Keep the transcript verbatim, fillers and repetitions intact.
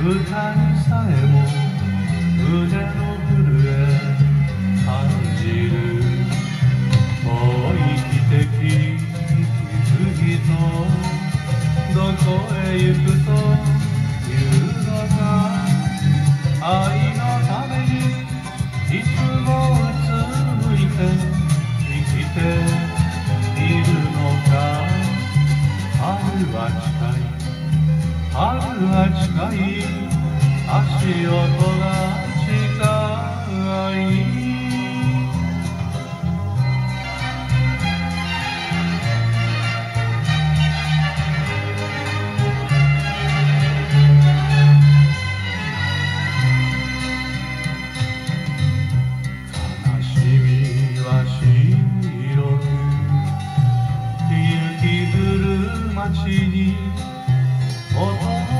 歌にさえも腕の震え感じる。もう生きてきく人どこへ行くというのか。愛のためにいつもうつむいて生きているのか。春は近い春は近い足音が近い。悲しみは白く雪降る街に音